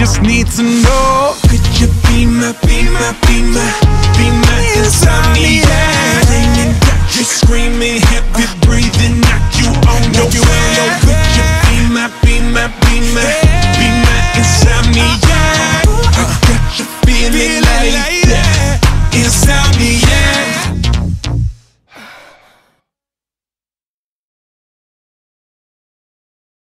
just need to know. Could you be my insomniac? Singing, got you screaming, heavy breathing, knock you on your back. Could you be my insomniac? I got you feeling like that. Insomniac.